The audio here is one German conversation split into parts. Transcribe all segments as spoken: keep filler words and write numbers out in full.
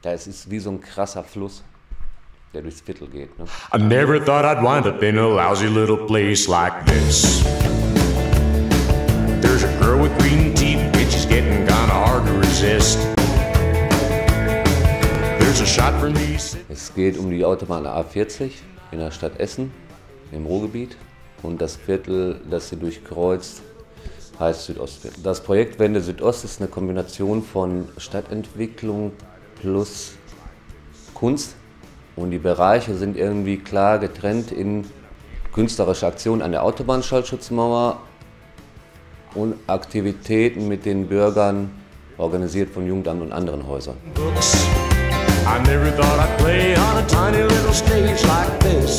Das ist wie so ein krasser Fluss, der durchs Viertel geht. Ne? I never thought I'd wind up in a lousy little place like this. There's a girl with green teeth, and she's getting kinda hard to resist. There's a shot for me. Es geht um die Autobahn A vierzig in der Stadt Essen, im Ruhrgebiet. Und das Viertel, das sie durchkreuzt, heißt Südostviertel. Das Projekt Wende Südost ist eine Kombination von Stadtentwicklung plus Kunst. Und die Bereiche sind irgendwie klar getrennt in künstlerische Aktionen an der Autobahnschallschutzmauer und Aktivitäten mit den Bürgern, organisiert von Jugendamt und anderen Häusern. I never thought I'd play on a tiny little stage like this.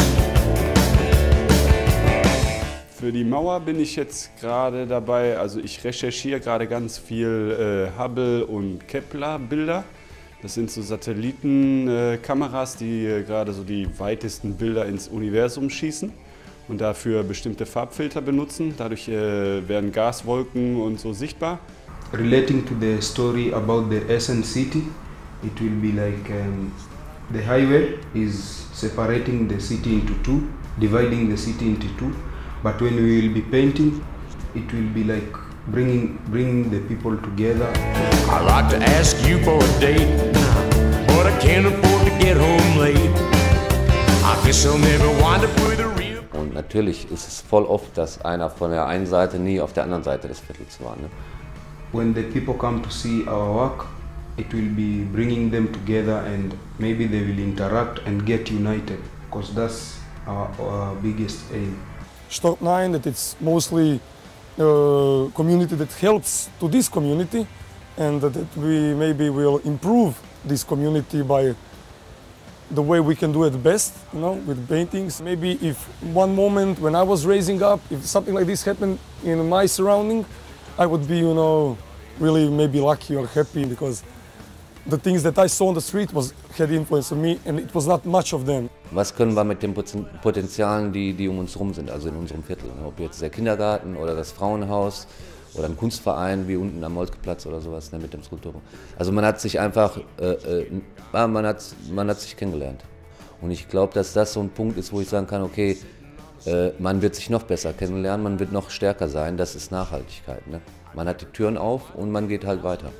Für die Mauer bin ich jetzt gerade dabei, also ich recherchiere gerade ganz viel äh, Hubble und Kepler Bilder. Das sind so Satellitenkameras, äh, die äh, gerade so die weitesten Bilder ins Universum schießen und dafür bestimmte Farbfilter benutzen. Dadurch äh, werden Gaswolken und so sichtbar. Relating to the story about the Essen city, it will be like um, the highway is separating the city into two, dividing the city into two. But when we will be painting, it will be like bringing bringing the people together. I like to ask you for a date, but I can't afford to get home late. I guess I'll never wind up with a real. Und natürlich ist es voll oft, dass einer von der einen Seite nie auf der anderen Seite des Viertels war. Ne? When the people come to see our work, it will be bringing them together and maybe they will interact and get united, because that's our, our biggest aim. Stop nine, that it's mostly a community that helps to this community, and that we maybe will improve this community by the way we can do it best, you know, with paintings. Maybe if one moment when I was raising up, if something like this happened in my surrounding, I would be, you know, really maybe lucky or happy, because the things that I saw on the street was had influence on me, and it was not much of them. Was können wir mit den Potenzialen, die, die um uns herum sind, also in unserem Viertel, ne? Ob jetzt der Kindergarten oder das Frauenhaus oder ein Kunstverein wie unten am Moltkeplatz oder sowas, ne, mit dem Skulptur. Also man hat sich einfach, äh, äh, man hat, man hat sich kennengelernt. Und ich glaube, dass das so ein Punkt ist, wo ich sagen kann, okay, äh, man wird sich noch besser kennenlernen, man wird noch stärker sein, das ist Nachhaltigkeit. Ne? Man hat die Türen auf und man geht halt weiter.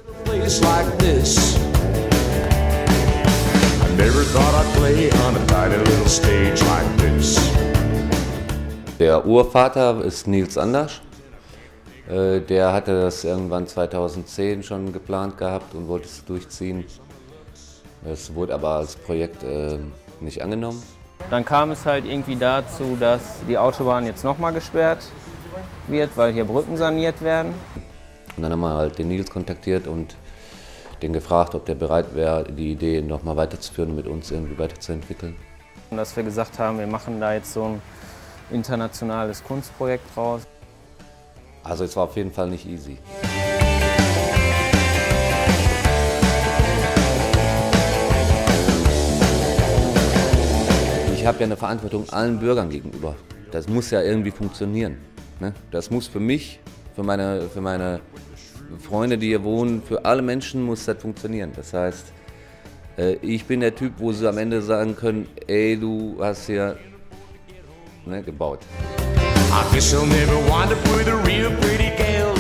Der Urvater ist Nils Andersch. Der hatte das irgendwann zweitausendzehn schon geplant gehabt und wollte es durchziehen. Es wurde aber als Projekt nicht angenommen. Dann kam es halt irgendwie dazu, dass die Autobahn jetzt nochmal gesperrt wird, weil hier Brücken saniert werden. Und dann haben wir halt den Nils kontaktiert und den gefragt, ob der bereit wäre, die Idee noch mal weiterzuführen und mit uns irgendwie weiterzuentwickeln. Und dass wir gesagt haben, wir machen da jetzt so ein internationales Kunstprojekt draus. Also es war auf jeden Fall nicht easy. Ich habe ja eine Verantwortung allen Bürgern gegenüber. Das muss ja irgendwie funktionieren. Ne? Das muss für mich, für meine, für meine Freunde, die hier wohnen, für alle Menschen muss das funktionieren. Das heißt, ich bin der Typ, wo sie am Ende sagen können, ey, du hast hier, ne, gebaut. I guess I'll never wind up with a real pretty girl.